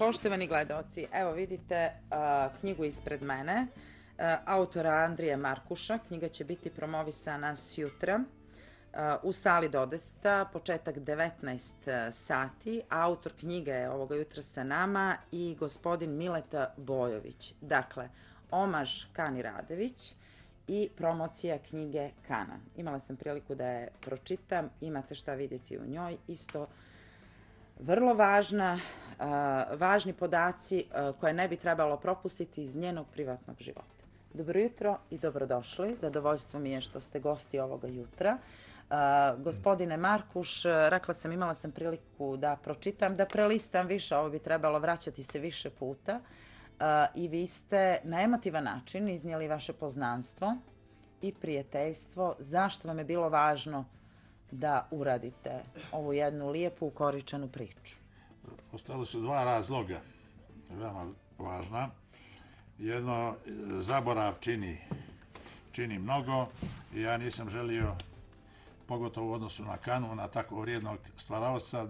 Poštovani gledaoci, evo vidite knjigu ispred mene, autora Andrije Markuša. Knjiga će biti promovisana sjutra u sali Dodesta, početak 19 sati. Autor knjige je ovoga jutra sa nama i gospodin Mileta Bojović. Dakle, omaž Kani Radević i promocija knjige Kana. Imala sam priliku da je pročitam, imate šta vidjeti u njoj. Isto vrlo važni podaci koje ne bi trebalo propustiti iz njenog privatnog života. Dobro jutro i dobrodošli. Zadovoljstvo mi je što ste gosti ovoga jutra. Gospodine Markuš, rekla sam, imala sam priliku da pročitam, da prelistam više, ovo bi trebalo vraćati se više puta. I vi ste na emotivan način iznijeli vaše poznanstvo i prijateljstvo. Zašto vam je bilo važno da uradite ovu jednu lijepu ukoričenu priču? Ostalo su dva razloga, veoma važna. Jedno, zaborav čini mnogo i ja nisam želio, pogotovo u odnosu na Kanu, na tako vrijednog stvaraoca,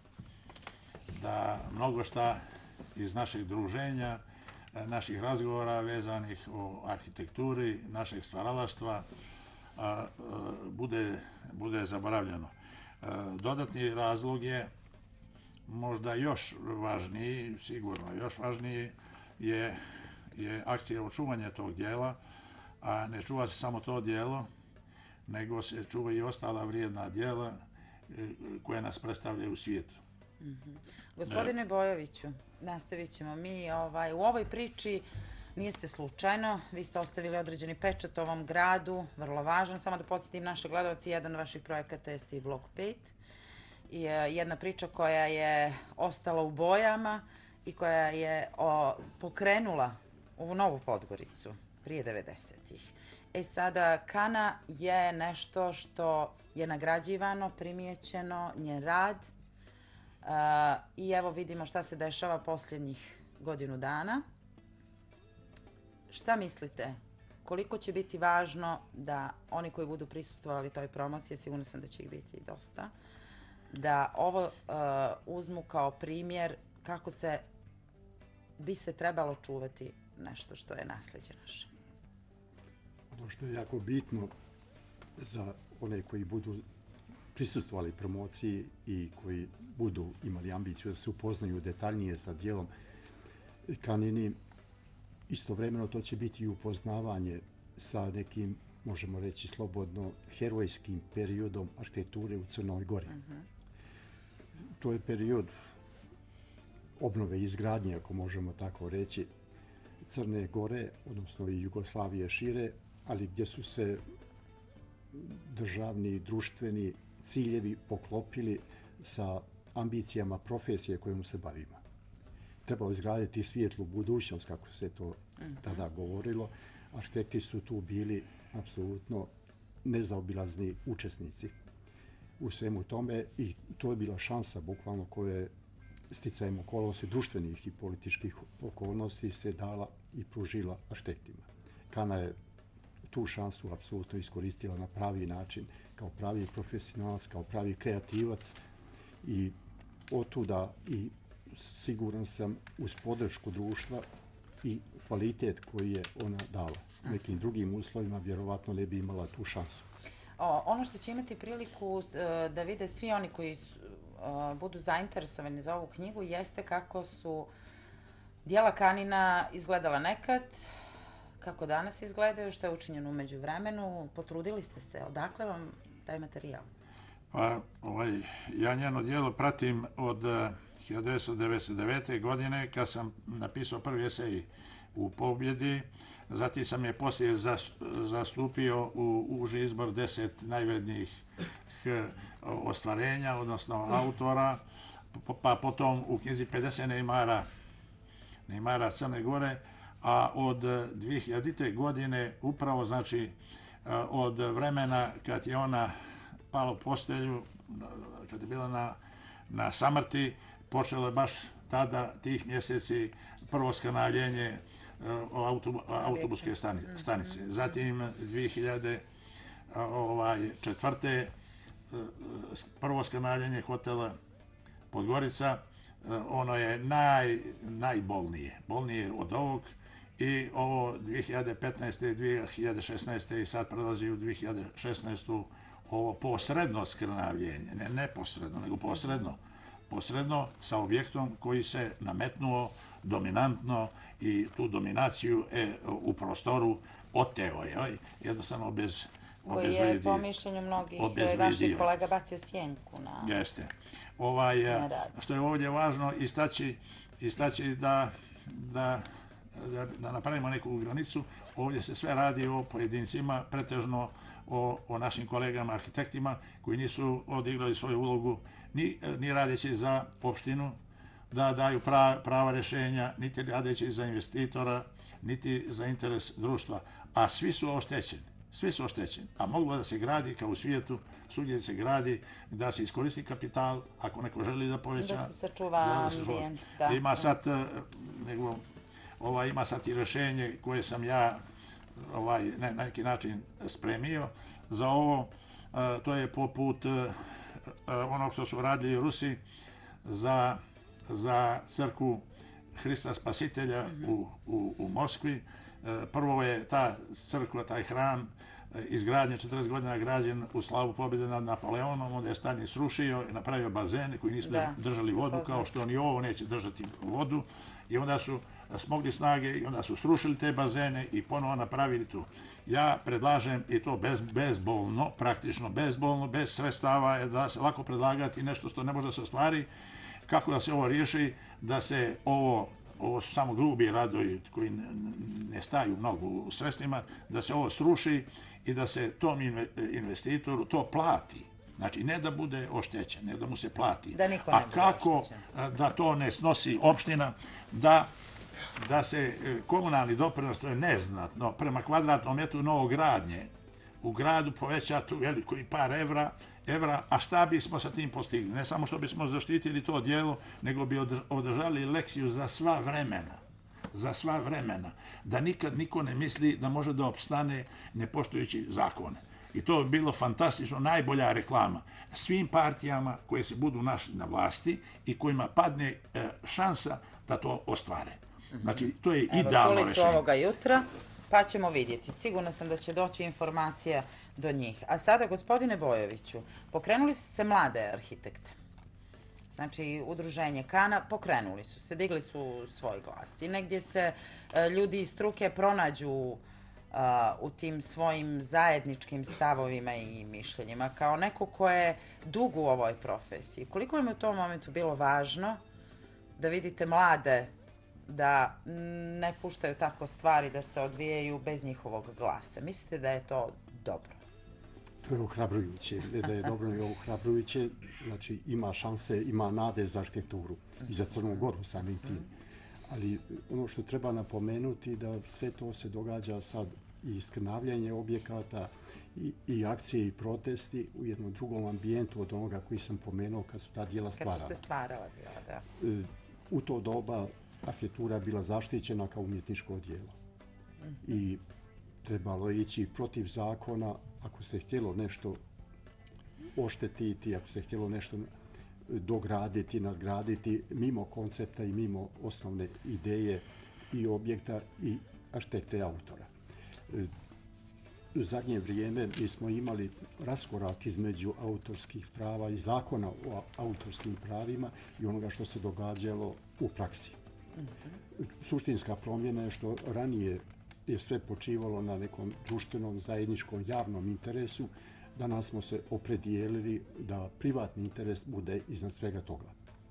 da mnogo šta iz našeg druženja, naših razgovora vezanih o arhitekturi, našeg stvaralaštva, bude zaboravljeno. Dodatni razlog je možda još važniji, sigurno još važniji, je akcija očuvanja tog dijela, a ne čuva se samo to dijelo, nego se čuva i ostala vrijedna dijela koja nas predstavljaju u svijetu. Gospodine Bojoviću, nastavit ćemo mi u ovoj priči. Niste slučajno, vi ste ostavili određeni pečat ovom gradu, vrlo važan. Samo da podsjetim naše gledalci, jedan od vaših projekata jeste i Blok 5. I jedna priča koja je ostala u bojama i koja je pokrenula ovu novu Podgoricu prije 90-ih. Sada, Kana je nešto što je nagrađivano, primijećeno, njen rad. I evo vidimo šta se dešava posljednjih godinu dana. Šta mislite? Koliko će biti važno da oni koji budu prisustvovali toj promociji, sigurno sam da će ih biti dosta, da ovo uzmu kao primjer kako bi se trebalo čuvati nešto što je nasljeđe naše? Ono što je jako bitno za one koji budu prisustvovali promociji i koji budu imali ambiciju da se upoznaju detaljnije sa dijelom Kanini, istovremeno to će biti i upoznavanje sa nekim, možemo reći slobodno, herojskim periodom arhitekture u Crnoj Gori. To je period obnove i izgradnje, ako možemo tako reći, Crne Gore, odnosno i Jugoslavije šire, ali gdje su se državni, društveni ciljevi poklopili sa ambicijama profesije kojom se bavimo. Trebalo izgraditi svijetlu budućnost, kako se to tada govorilo. Arhitekti su tu bili apsolutno nezaobilazni učesnici u svemu tome i to je bila šansa bukvalno koje sticajem okolnosti društvenih i političkih okolnosti se dala i pružila arhitektima. Kana je tu šansu apsolutno iskoristila na pravi način, kao pravi profesionalac, kao pravi kreativac i otuda i siguran sam uz podršku društva i kvalitet koji je ona dala. U nekim drugim uslovima vjerovatno ne bi imala tu šansu. Ono što će imati priliku da vide svi oni koji budu zainteresovani za ovu knjigu jeste kako su dijela Kanina izgledala nekad, kako danas izgledaju, što je učinjeno u međuvremenu. Potrudili ste se. Odakle vam taj materijal? Pa, ja njeno dijelo pratim od 1999. godine kad sam napisao prvi esej u Pobjedi. Zatim sam je poslije zastupio u uži izbor 10 najvrednijih ostvarenja, odnosno autora, pa potom u knjizi 50 Neimara Crne Gore, a od 2000. godine upravo, znači, od vremena kad je ona pala u postelju, kad je bila na samrti, počelo je baš tada, tih mjeseci, prvo skanavljenje autobuske stanice. Zatim 2004. prvo skanavljenje hotela Podgorica, ono je najbolnije. Bolnije od ovog i ovo 2015. 2016. i sad prelazi u 2016. ovo posredno skrnavljenje, ne neposredno, nego posredno sa objektom koji se nametnuo dominantno i tu dominaciju u prostoru oteo je, jednostavno koji je po mišljenju mnogih vaših kolega bacio sjenku na... Jeste. Što je ovdje važno istaći da napravimo neku granicu, ovdje se sve radi o pojedincima, pretežno o našim kolegama, arhitektima, koji nisu odigrali svoju ulogu ni radeći za opštinu, da daju prava rješenja, niti radeći za investitora, niti za interes društva. A svi su oštećeni. A moglo da se gradi kao u svijetu, svugdje se gradi, da se iskoristi kapital, ako neko želi da poveća... Da se sačuva ambijent, da. Ima sad i rješenje koje sam ja na neki način spremio za ovo. To je poput onog što su radili Rusi za crkvu Hrista Spasitelja u Moskvi. Prvo je ta crkva, taj hram, izgrađen 40 godina, građen u slavu pobjede nad Napoleonom, onda je Stalin srušio i napravio bazene koji nisu držali vodu, kao što ni ovo neće držati vodu, i onda su smogli snage i onda su srušili te bazene i ponovo napravili tu. Ja predlažem, i to bezbolno, praktično bezbolno, bez sredstava, da se lako predlagati nešto što ne može da se ostvari, kako da se ovo riješi, da se ovo su samo grubi radovi koji ne staju mnogo u sredstvima, da se ovo sruši i da se tom investitoru to plati. Znači, ne da bude oštećen, ne da mu se plati. A kako da to ne snosi opština, da se komunalni doprinos, to je neznatno, prema kvadratnom metru novogradnje u gradu poveća tu veliko i par evra, a šta bismo sa tim postigli? Ne samo što bismo zaštitili to dijelo, nego bi održali lekciju za sva vremena, da nikad niko ne misli da može da opstane ne poštujući zakone. I to bi bilo fantastično, najbolja reklama svim partijama koje se budu našli na vlasti i kojima padne šansa da to ostvare. Znači, to je idealno rešenje. Čuli su ovoga jutra, pa ćemo vidjeti. Sigurno sam da će doći informacija do njih. A sada, gospodine Bojoviću, pokrenuli su se mlade arhitekte. Znači, udruženje Kana, pokrenuli su se, digli su svoj glas. I negdje se ljudi iz struke pronađu u tim svojim zajedničkim stavovima i mišljenjima. Kao neko ko je dug u ovoj profesiji, koliko im u tom momentu bilo važno da vidite mlade da ne puštaju tako stvari da se odvijaju bez njihovog glasa? Mislite da je to dobro? To je ohrabrujuće. Da je dobro i ohrabrujuće, znači ima šanse, ima nade za arhitekturu i za Crnu Goru samim tim. Ali ono što treba napomenuti da sve to se događa sad i skrnavljanje objekata i akcije i protesti u jednom drugom ambijentu od onoga koji sam pomenuo kad su ta dijela stvarala. Kad su se stvarala dijela, da. U to doba arhitektura je bila zaštićena kao umjetničko djelo. I trebalo je ići protiv zakona ako se htjelo nešto oštetiti, ako se htjelo nešto dograditi, nadgraditi mimo koncepta i mimo osnovne ideje i objekta i arhitekta i autora. U zadnje vrijeme mi smo imali raskorak između autorskih prava i zakona o autorskim pravima i onoga što se događalo u praksi. Suštinska promjena je što ranije je sve počivalo na nekom društvenom, zajedničkom, javnom interesu. Danas smo se opredijelili da privatni interes bude iznad svega toga.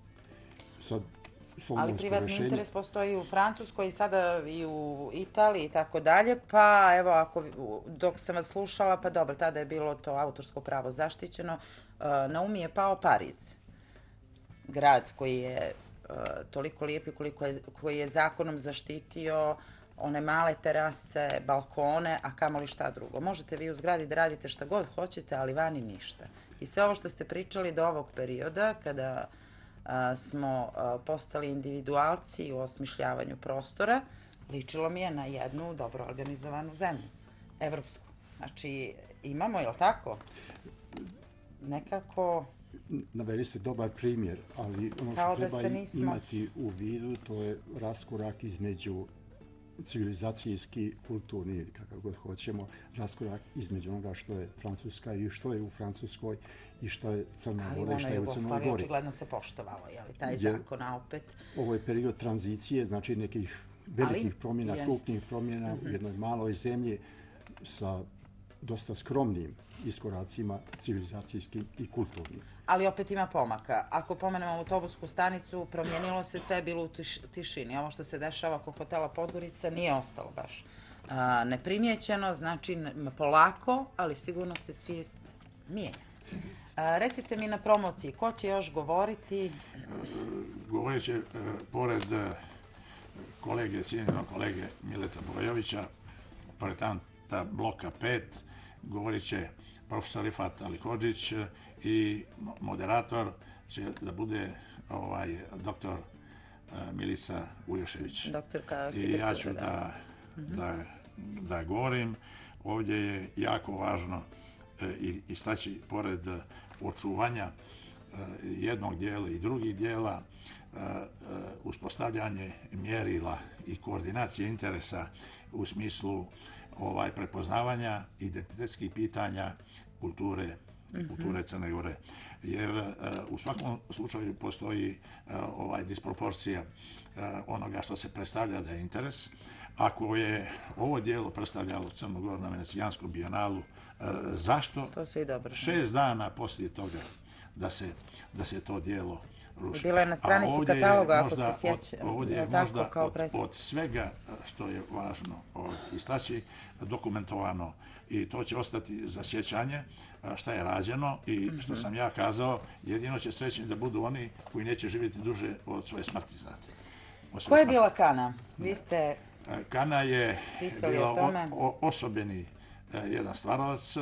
Ali privatni interes postoji u Francuskoj i sada i u Italiji i tako dalje, pa evo, dok sam vas slušala, pa dobro, tada je bilo to autorsko pravo zaštićeno, na um je pao Pariz. Grad koji je toliko lijep i koji je zakonom zaštitio one male terase, balkone, a kamoli šta drugo. Možete vi u zgradi da radite šta god hoćete, ali vani ništa. I sve ovo što ste pričali do ovog perioda, kada smo postali individualci u osmišljavanju prostora, ličilo mi je na jednu dobro organizovanu zemlju, evropsku. Znači, imamo, je li tako? Nekako Naveli ste dobar primjer, ali ono Kao što da treba se nismo- imati u vidu, to je raskorak između civilizacijski, kulturni ili kakav god hoćemo, raskorak između onoga što je Francuska i što je u Francuskoj i što je Crna Ali Gora i ono što je u Crnoj Jugoslaviji Gori. očigledno se poštovalo, je li, taj Jer- zakon, a opet... Ovo je period tranzicije, znači nekih velikih promjena, jest. krupnih promjena u jednoj maloj zemlji sa dosta skromnim iskoracima civilizacijskim i kulturnim. Ali opet ima pomaka. Ako pomenemo autobusku stanicu, promijenilo se, sve je bilo u tišini. Ovo što se dešava oko hotela Podgorica nije ostalo baš neprimjećeno, znači polako, ali sigurno se svijest mijenja. Recite mi na promociji, ko će još govoriti? Govorit će, pored cijenjenog kolege Mileta Bojovića, projektanta bloka 5, govorit će profesor Rifat Alihodžić i moderator će da bude doktor Milica Ujošević. Doktorka I ja ću arhitekture, da govorim. Ovdje je jako važno istaći, pored očuvanja jednog dijela i drugih dijela, uspostavljanje mjerila i koordinacije interesa u smislu prepoznavanja identitetskih pitanja kulture Crne Gore. Jer u svakom slučaju postoji disproporcija onoga što se predstavlja da je interes. Ako je ovo dijelo predstavljalo Crnu Goru na Venecijanskom bijenalu, zašto To svi dobro. 6 dana poslije toga da se to dijelo ruši? Bila je na stranici ovdje je kataloga, ako možda se sjeća. Ovdje je Tako, možda kao od svega što je važno istaći dokumentovano i to će ostati za sjećanje šta je rađeno i što sam ja kazao, jedino će srećni da budu oni koji neće živjeti duže od svoje smrti, znate. Ko je bila Kana? Vi ste... Kana je pisali o bila tome. osobeni jedan stvaralac,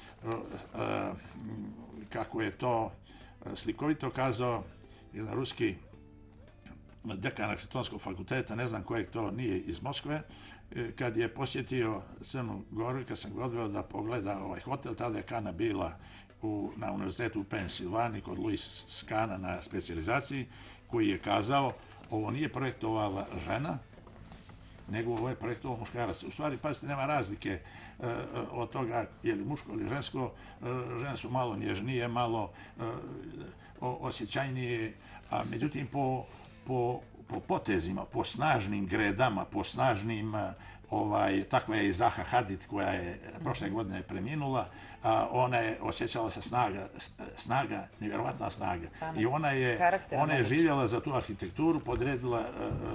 kako je to slikovito kazao jedan ruski dekan Arhitektonskog fakulteta, ne znam kojeg to nije iz Moskve, kad je posjetio Crnu Goru i kad sam ga odveo da pogleda ovaj hotel, tada je Kana bila na univerzitetu u Pensilvaniji kod Louis Kana na specijalizaciji, koji je kazao ovo nije projektovala žena, nego ovo je projektovao muškarac. U stvari, pazite, nema razlike od toga je li muško ili žensko. Žene su malo nježnije, malo osjećajnije, a međutim po potezima, po snažnim gredama, po snažnim, takva je i Zaha Hadid koja je prošle godine preminula, ona je osjećala se snaga, nevjerovatna snaga. I ona je živjela za tu arhitekturu, podredila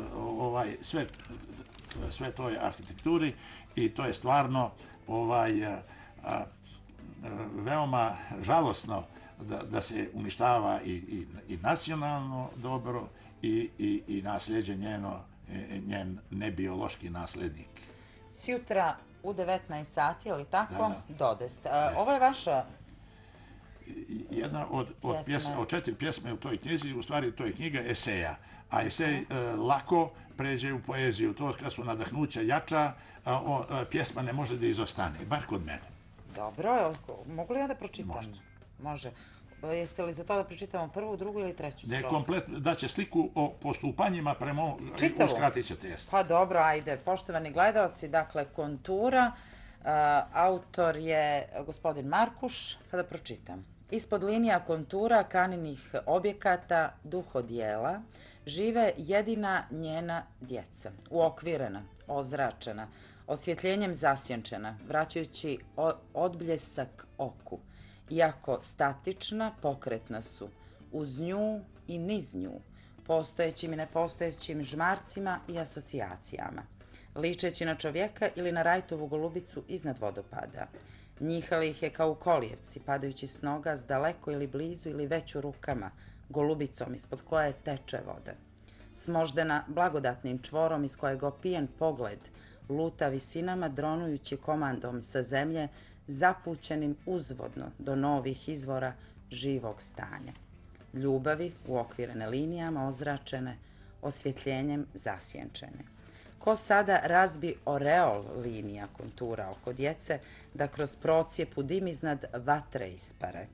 sve toj arhitekturi i to je stvarno veoma žalosno da se uništava i nacionalno dobro i nasljeđe njen nebiološki naslednik. Sjutra u 19 sati, je li tako? Da. Dodest. Ovo je vaša... Jedna od 4 pjesme u toj knjizi, u stvari to je knjiga eseja, a esej lako pređe u poeziju. To kad su nadahnuća jača, pjesma ne može da izostane, bar kod mene. Dobro, mogu li ja da pročitam? Možete. Može. Jeste li za to da pročitamo prvu, drugu ili treću strofu? Ne, komplet, daće sliku o postupanjima prema... Čitavu? Uskratit ćete jeste. Pa dobro, ajde. Poštovani gledalci, dakle, Kontura, autor je gospodin Markuš, pa da pročitam. Ispod linija kontura Kaninih objekata duhodijela žive jedina njena djeca, uokvirena, ozračena, osvjetljenjem zasjenčena, vraćajući odbljesak oku. Iako statična, pokretna su, uz nju i niz nju, postojećim i nepostojećim žmarcima i asocijacijama, ličeći na čovjeka ili na rajtovu golubicu iznad vodopada. Njihali ih je kao u kolijevci, padajući s noga s daleko ili blizu ili već u rukama, golubicom ispod koje teče voda. Smoždena blagodatnim čvorom iz kojeg opijen pogled luta visinama, dronujući komandom sa zemlje, zapućenim uzvodno do novih izvora živog stanja. Ljubavi uokvirene linijama, ozračene, osvjetljenjem zasjenčene. Ko sada razbi oreol linija kontura oko djece, da kroz procijepu dim iznad vatre ispare.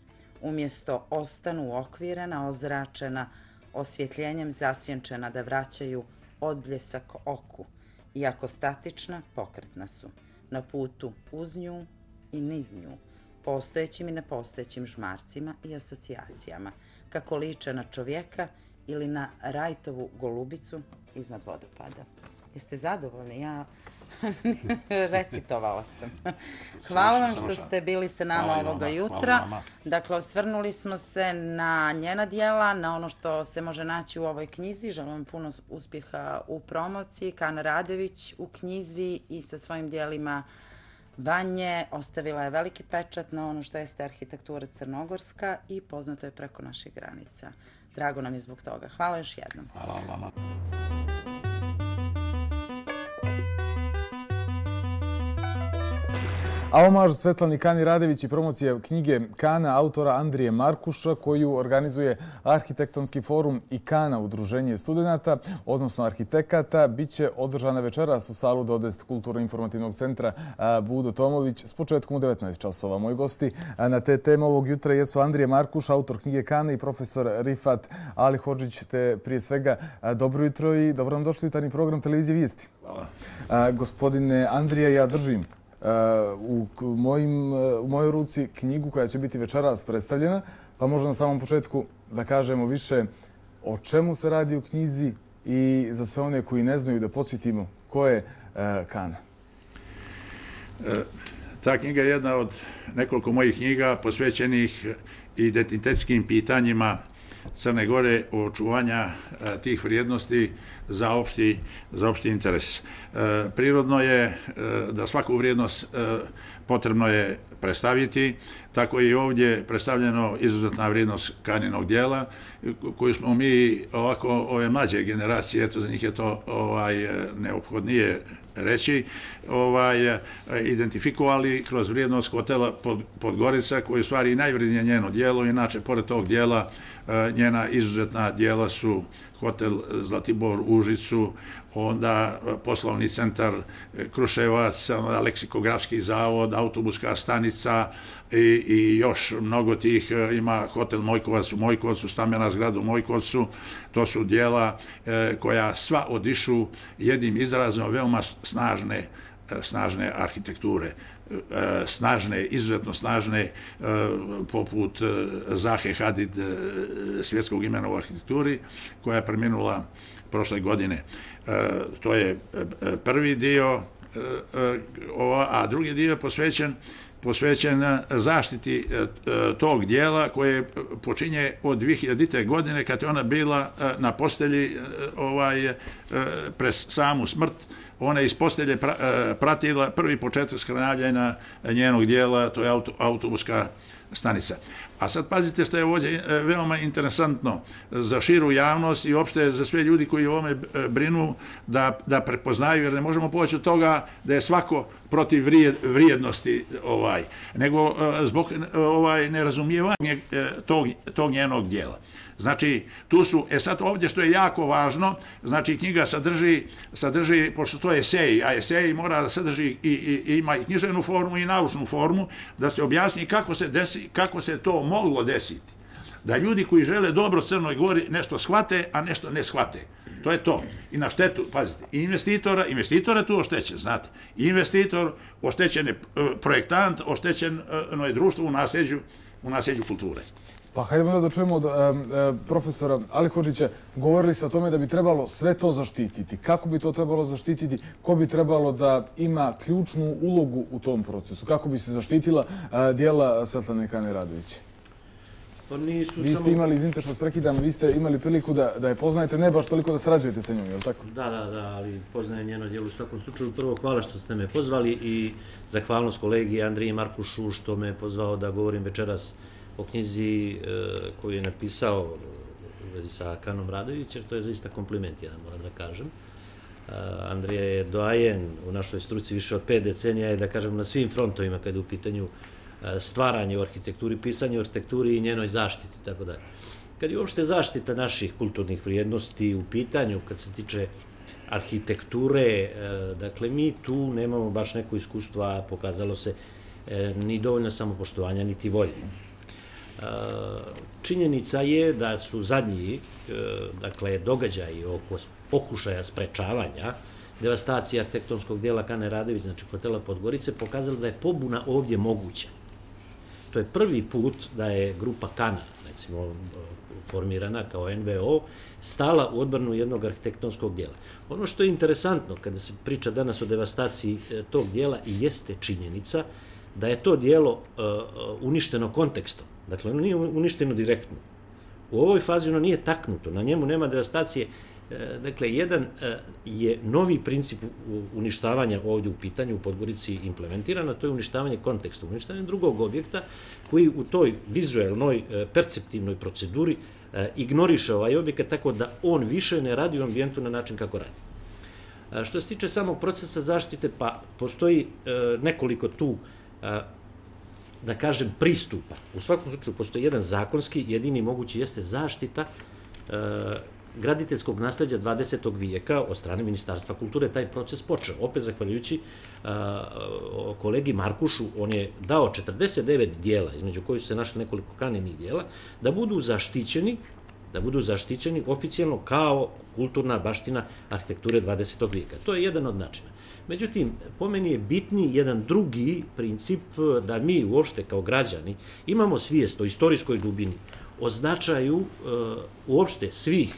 umjesto ostanu uokvirena, ozračena, osvjetljenjem zasjenčena da vraćaju odbljesak oku. Iako statična, pokretna su. Na putu uz nju i niz nju, postojećim i nepostojećim žmarcima i asocijacijama, kako liče na čovjeka ili na Rajtovu golubicu iznad vodopada. Jeste zadovoljni? Ja recitovala sam. Hvala vam što ste bili sa nama ovoga jutra. Dakle, osvrnuli smo se na njena dijela, na ono što se može naći u ovoj knjizi. Želim vam puno uspjeha u promociji. Kana Radović u knjizi i sa svojim dijelima Vanje ostavila je veliki pečat na ono što jeste arhitektura crnogorska i poznato je preko naših granica. Drago nam je zbog toga. Hvala još jednom. Hvala vama. A omaž Svetlani Kani Radević i promocija knjige Kana autora Andrije Markuša koju organizuje Arhitektonski forum i Kana udruženje studenata, odnosno arhitekata, bit će održana večeras u salu Dodest Kulturno-informativnog centra Budo Tomović s početkom u 19 časova. Moji gosti na te teme ovog jutra jesu Andrije Markuš, autor knjige Kana i profesor Rifat Ali Hodžić, te prije svega dobro jutro i dobro nam došli u jutarnji program Televizije Vijesti. Hvala. Gospodine Andrije, ja držim u mojoj ruci knjigu koja će biti večeras predstavljena, pa možda na samom početku da kažemo više o čemu se radi u knjizi i za sve one koji ne znaju da podsjetimo ko je Kana. Ta knjiga je jedna od nekoliko mojih knjiga posvećenih identitetskim pitanjima Crne Gore, očuvanja tih vrijednosti za opšti interes. Prirodno je da svaku vrijednost potrebno je predstaviti, tako i ovdje predstavljeno izuzetna vrijednost Kaninog dijela, koju smo mi ovako ove mlađe generacije, eto za njih je to neophodnije reći, identifikovali kroz vrijednost hotela Podgorica, koji je u stvari najvrednije njeno dijelo. Inače, pored tog dijela, njena izuzetna dijela su hotel Zlatibor u Užicu, onda poslovni centar Kruševac, leksikografski zavod, autobuska stanica i još mnogo tih. Ima hotel Mojkovac u Mojkovcu, stambena zgrada u Mojkovcu. To su dijela koja sva odišu jednim izrazom veoma snažne arhitekture. Izuzetno snažne, poput Zahe Hadid, svjetskog imena u arhitekturi, koja je preminula prošle godine. To je prvi dio, a drugi dio je posvećen zaštiti tog dijela koje počinje od 2000. godine, kad je ona bila na postelji pred samu smrt. Ona je iz postelje pratila prvi početak skranjavanja njenog dijela, to je autobuska stanica. A sad pazite što je ovdje veoma interesantno za širu javnost i uopšte za sve ljudi koji o ovome brinu da prepoznaju, jer ne možemo poći od toga da je svako protiv vrijednosti, nego zbog nerazumijevanja tog njenog dijela. Znači, tu su, sad ovdje što je jako važno, znači knjiga sadrži, pošto to je esej, a esej mora da sadrži ima i književnu formu i naučnu formu, da se objasni kako se to moglo desiti. Da ljudi koji žele dobro Crnoj Gori nešto shvate, a nešto ne shvate. To je to. I na štetu, pazite, i investitor je tu oštećen, znate. I investitor, oštećen je projektant, oštećeno je društvo u nasljeđu kulture. Pa hajdemo da čujemo od profesora Ali Hodžića. Govorili ste o tome da bi trebalo sve to zaštititi. Kako bi to trebalo zaštititi? Ko bi trebalo da ima ključnu ulogu u tom procesu? Kako bi se zaštitila dijela Svetlane Kane Radović? Vi ste imali, izvinite što vas prekidam, vi ste imali priliku da je poznajete, ne baš toliko da sarađujete sa njom, je li tako? Da, ali poznajem njeno djelo u svakom slučaju. Prvo, hvala što ste me pozvali i zahvalnost kolegi Andriji Markušu što me je pozvao da govorim večeras o knjizi koju je napisao u vezi sa Kanom Radović, jer to je zaista kompliment, ja moram da kažem. Andrija je doajen u našoj struci više od 5 decenija i da kažem na svim frontovima kada je u pitanju stvaranje u arhitekturi, pisanje u arhitekturi i njenoj zaštiti, tako da. Kad je uopšte zaštita naših kulturnih vrijednosti u pitanju, kad se tiče arhitekture, dakle, mi tu nemamo baš neko iskustvo, a pokazalo se ni dovoljno samopoštovanja, niti volje. Činjenica je da su zadnji događaji oko pokušaja sprečavanja devastacije arhitektonskog dijela Kane Radević, znači hotela Podgorice, pokazali da je pobuna ovdje moguća. To je prvi put da je grupa Kana, recimo formirana kao NVO, stala u odbranu jednog arhitektonskog dijela. Ono što je interesantno kada se priča danas o devastaciji tog dijela i jeste činjenica da je to dijelo uništeno kontekstom. Dakle, ono nije uništeno direktno. U ovoj fazi ono nije taknuto, na njemu nema devastacije. Dakle, jedan je novi princip uništavanja ovdje u pitanju u Podgorici implementiran, a to je uništavanje konteksta, uništavanje drugog objekta koji u toj vizualnoj, perceptivnoj proceduri ignoriše ovaj objekat tako da on više ne radi u ambijentu na način kako radi. Što se tiče samog procesa zaštite, pa postoji nekoliko tu, da kažem, pristupa. U svakom slučaju postoji jedan zakonski, jedini mogući jeste zaštita graditeljskog nasleđa 20. vijeka od strane Ministarstva kulture. Taj proces počeo, opet zahvaljujući kolegi Markušu, on je dao 49 dijela, između kojih su se našli nekoliko Kaninih dijela, da budu zaštićeni oficijalno kao kulturna baština arhitekture 20. vijeka. To je jedan od načina. Međutim, po meni je bitniji jedan drugi princip da mi uopšte kao građani imamo svijest o istorijskoj dubini, o značaju uopšte svih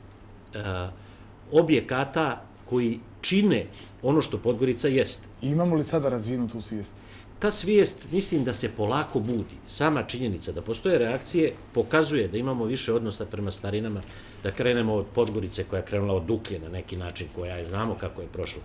objekata koji čine ono što Podgorica jeste. Imamo li sada razvijenu tu svijest? Ta svijest, mislim da se polako budi. Sama činjenica da postoje reakcije pokazuje da imamo više odnosa prema starinama, da krenemo od Podgorice koja je krenula od Duklje na neki način, koja je, znamo kako je prošla.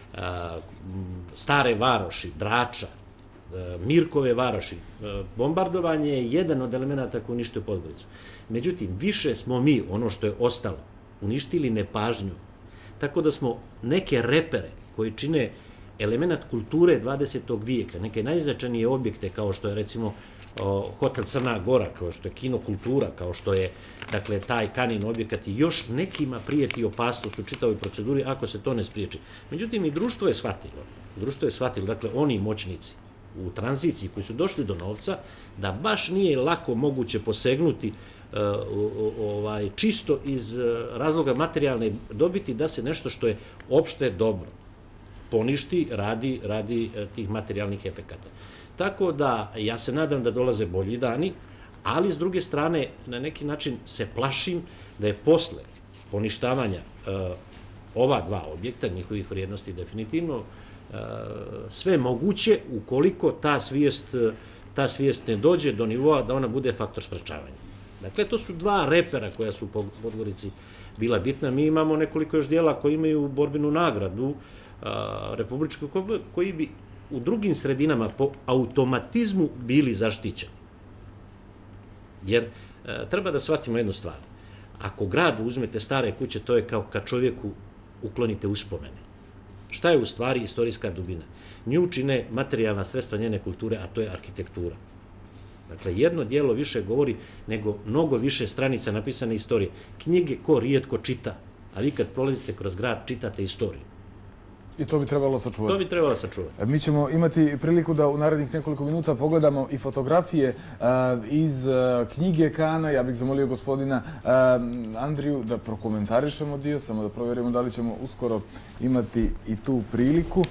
Stare Varoši, Drača, Mirkove Varoši. Bombardovanje je jedan od elemenata koji uništio Podgoricu. Međutim, više smo mi, ono što je ostalo, uništili nepažnju. Tako da smo neke repere koji čine element kulture 20. vijeka, neke najznačajnije objekte kao što je recimo hotel Crna Gora, kao što je kino kultura, kao što je taj Kanin objekat i još nekima prijeti opasnost u čitavoj proceduri ako se to ne spriječi. Međutim, i društvo je shvatilo, dakle oni moćnici u tranziciji koji su došli do novca, da baš nije lako moguće posegnuti čisto iz razloga materijalne dobiti da se nešto što je opšte dobro poništi radi tih materijalnih efekata. Tako da ja se nadam da dolaze bolji dani, ali s druge strane na neki način se plašim da je posle poništavanja ova dva objekta, njihovih vrijednosti definitivno, sve moguće ukoliko ta svijest ne dođe do nivoa da ona bude faktor sprečavanja. Dakle, to su dva repera koja su u Podgorici bila bitna. Mi imamo nekoliko još dijela koji imaju borbenu nagradu republičku, koji bi u drugim sredinama po automatizmu bili zaštićeni. Jer treba da shvatimo jednu stvar. Ako gradu uzmete stare kuće, to je kao kad čovjeku uklonite uspomene. Šta je u stvari istorijska dubina? Nju čine materijalna sredstva njene kulture, a to je arhitektura. Dakle, jedno dijelo više govori nego mnogo više stranica napisane istorije. Knjige ko rijetko čita, a vi kad prolazite kroz grad čitate istoriju. I to bi trebalo sačuvati. To bi trebalo sačuvati. Mi ćemo imati priliku da u narednih nekoliko minuta pogledamo i fotografije iz knjige Kana. Ja bih zamolio gospodina Andriju da prokomentarišemo dio, samo da provjerimo da li ćemo uskoro imati i tu priliku.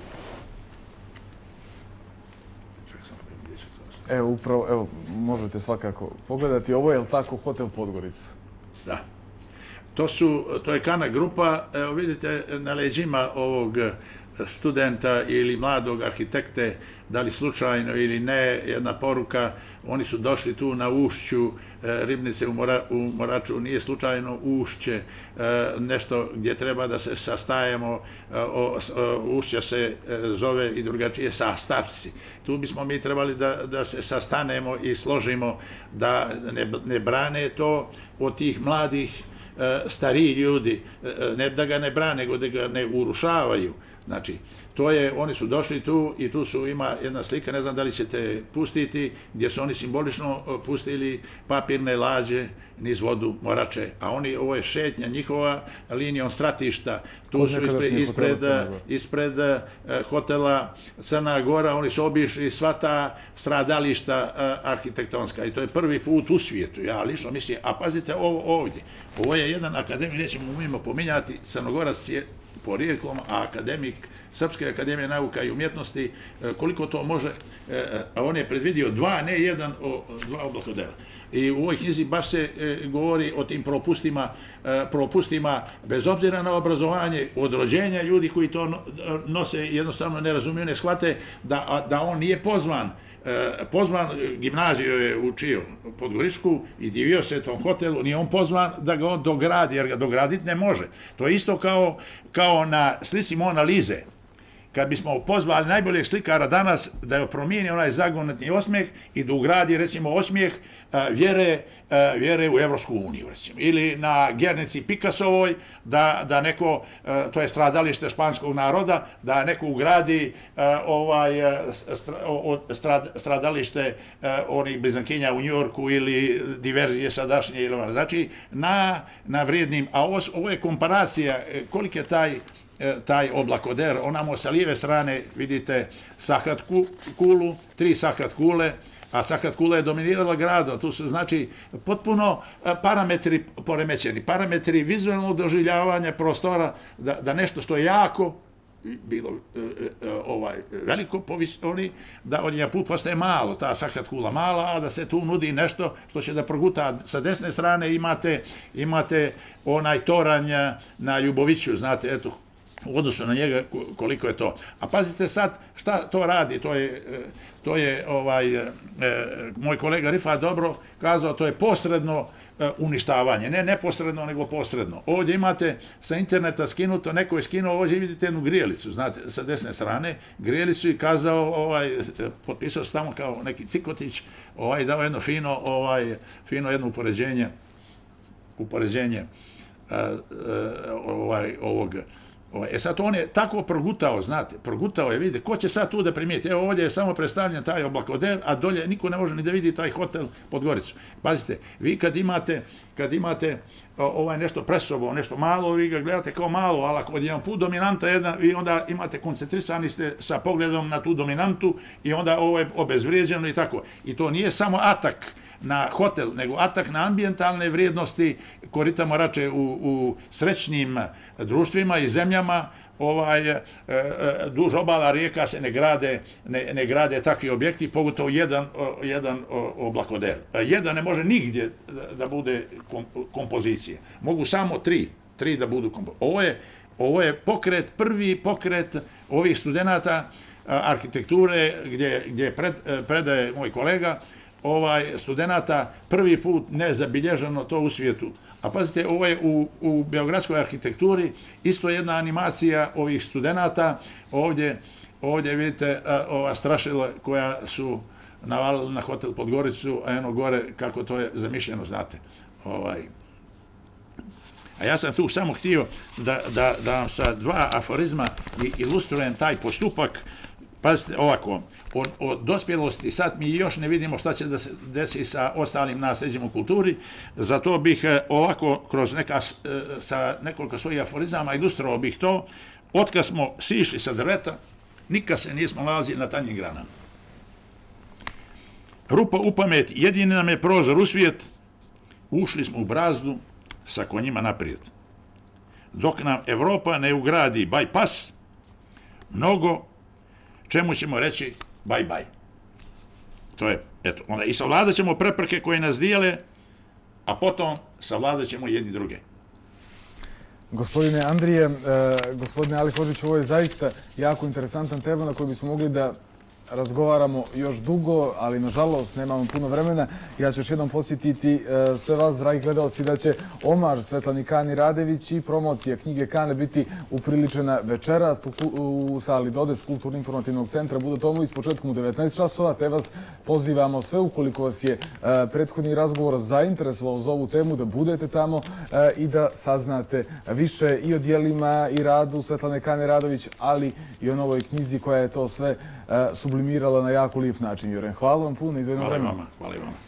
Evo, upravo, možete svakako pogledati. Ovo je, li tako, hotel Podgorica? Da. To je Kana grupa. Evo, vidite na leđima ovog studenta ili mladog arhitekte, da li slučajno ili ne, jedna poruka. Oni su došli tu na ušću Ribnice u Moraču, nije slučajno ušće, nešto gdje treba da se sastajemo, ušća se zove i drugačije sastavci. Tu bismo mi trebali da se sastanemo i složimo da ne brane to od tih mladih stariji ljudi, ne da ga ne brane, nego da ga ne urušavaju. Znači, oni su došli tu i tu ima jedna slika, ne znam da li ćete pustiti, gdje su oni simbolično pustili papirne lađe niz vodu Morače, a ovo je šetnja njihova linijom stratišta. Tu su ispred hotela Crna Gora, oni su obišli sva ta stradališta arhitektonska i to je prvi put u svijetu, ja lično mislim, a pazite ovo ovdje, ovo je jedan akademik, nećemo umijemo pominjati, Crnogorac je porijeklom, a akademik Srpske akademije nauka i umjetnosti, koliko to može, a on je predvidio dva oblakodera. I u ovoj knjizi baš se govori o tim propustima, bez obzira na obrazovanje, od rođenja ljudi koji to nose jednostavno ne razumiju, ne shvate da on nije pozvan, gimnaziju je učio Podgoričku i divio se tom hotelu, nije on pozvan da ga on dogradi, jer ga dograditi ne može. To je isto kao na slici Mona Lize. Kad bismo pozvali najboljeg slikara danas da je promijeni onaj zagonetni osmijeh i da ugradi, recimo, osmijeh vjere u Evropsku uniju, recimo. Ili na Gernici Picassovoj, da neko, to je stradalište španskog naroda, da neko ugradi stradalište onih blizankinja u Njujorku ili diverzije sadašnje. Znači, na vrijednim, a ovo je komparacija koliko je taj oblakoder, onamo sa lijeve strane vidite Sahat kulu, 3 Sahat kule, a Sahat kula je dominirala gradom. Tu su, znači, potpuno parametri poremećeni, parametri vizualnog doživljavanja prostora, da nešto što je jako bilo veliko povisoni, da od nje put postaje malo, ta Sahat kula mala, a da se tu nudi nešto što će da proguta. Sa desne strane imate onaj toranj na Ljuboviću, znate, eto, u odnosu na njega koliko je to. A pazite sad šta to radi, to je moj kolega Rifat dobro kazao, to je posredno uništavanje, ne neposredno nego posredno. Ovdje imate sa interneta skinuto, neko je skinuo, ovdje vidite jednu grijelicu, znate, sa desne strane, grijelicu i kazao, potpisao se tamo kao neki Cikotić, dao jedno fino jedno upoređenje ovog. Sad on je tako progutao, znate, vidite, ko će sad tu da primijeti? Evo ovdje je samo predstavljen taj oblakoder, a dolje niko ne može ni da vidi taj hotel Podgoricu. Pazite, vi kad imate nešto presobo, nešto malo, vi ga gledate kao malo, ali ako je jedan put dominanta jedna, vi onda imate koncentrisani ste sa pogledom na tu dominantu i onda ovo je obezvrijeđeno i tako. I to nije samo atak na hotel, nego atak na ambijentalne vrijednosti korita Morače u srećnim društvima i zemljama. Duž obala rijeka se ne grade takvi objekti, pogotovo jedan oblakoder. Jedan ne može nigdje da bude kompozicija. Mogu samo tri da budu kompozicije. Ovo je prvi pokret ovih studenata arhitekture gdje predaje moj kolega, studenata, prvi put nezabilježeno to u svijetu. A pazite, ovo je u beogradskoj arhitekturi isto jedna animacija ovih studenata. Ovdje vidite ova strašila koja su navalili na hotel Podgoricu, a eno gore kako to je zamišljeno, znate. A ja sam tu samo htio da vam sa 2 aforizma ilustrujem taj postupak. Pazite, ovako, od dospjelosti sad mi još ne vidimo šta će da se desi sa ostalim nasljeđem u kulturi, zato bih ovako sa nekoliko svojih aforizama ilustrovao bih to. Otkad smo sišli sa drveta, nikad se nismo nalazili na tanjim granama. Rupa u pamet, jedini nam je prozor u svijet, ušli smo u brazdu sa konjima naprijed. Dok nam Evropa ne ugradi bypass, mnogo čemu ćemo reći bye. To je, eto, onda i savladat ćemo prepreke koje nas dijele, a potom savladat ćemo jedni druge. Gospodine Andrije, gospodine Ali Hodžić, ovo je zaista jako interesantan tema na koju bismo mogli da razgovaramo još dugo, ali nažalost nemamo puno vremena. Ja ću još jednom posjetiti sve vas, dragi gledalci, da će omaž Svetlani Kani Radević i promocija knjige Kane biti upriličena večeras u sali Dodes Kulturno-informativnog centra Buda Tomović s početkom u 19 časova, te vas pozivamo sve ukoliko vas je prethodni razgovor zainteresovao za ovu temu da budete tamo i da saznate više i o dijelima i radu Svetlane Kane Radević, ali i o novoj knjizi koja je to sve sublimirala na jako lijep način. Hvala vam puno i za jedno vremena. Hvala vam.